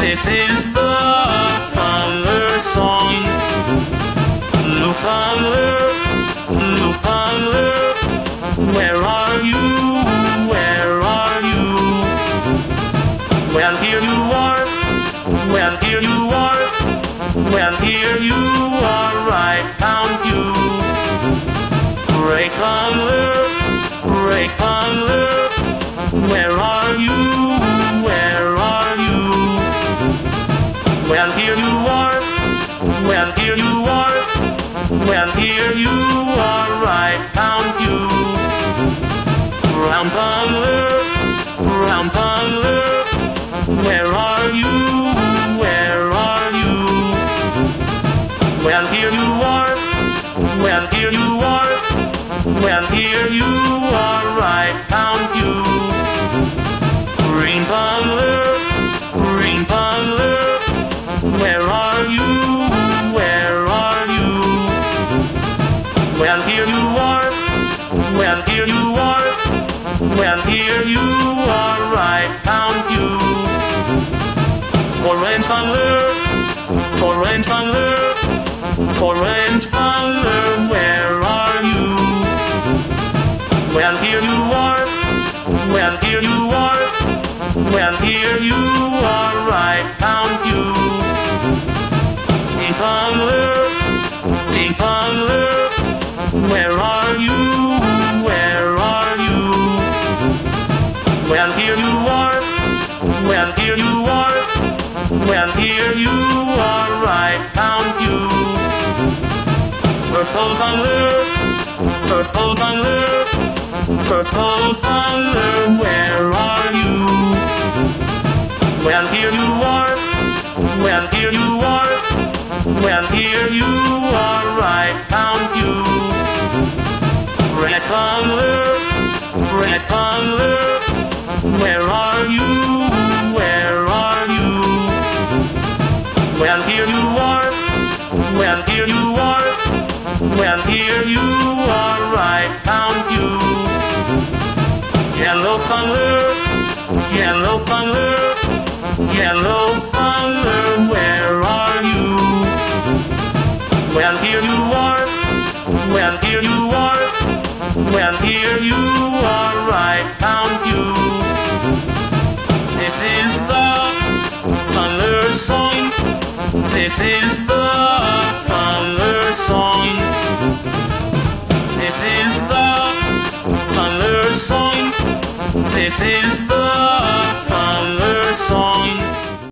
This is the thunder song. Look thunder, look thunder. Where are you? Where are you? Well, here you are. Well, here you are. Well, here you are. I found you. Break thunder, break thunder. Where are you? Where are you? Well, here you are. Well, here you are. Well, here you are. I found you. Round thunder, round thunder. Where are you? Where are you? Well, here you are. Well, here you are. Well, here you are. I found you. Green thunder, green thunder. Where are you? Where are you? Well, here you are. Well, here you are. Well, here you are. I found you. Orange thunder, orange thunder, orange thunder. Where are you? Well, here you are. Well, here you are. Well, here you are. I found you. Pink thunder, pink thunder. Where are you? Where are you? Well, here you are. Well, here you are. Well, here you are. I found you. Purple thunder, purple thunder, purple thunder. Where are you? Well, here you are. Well, here you are. Well, here you are. I found you. Red thunder, red thunder. Where are you? Where are you? Well, here you are. Well, here you are. Well, here you are. I found you. Yellow thunder, yellow thunder, yellow thunder. Where are you? Well, here you are. Well, here you are. Well, here you are. I found you. This is the thunder song. This is the thunder song. This is the thunder song. This is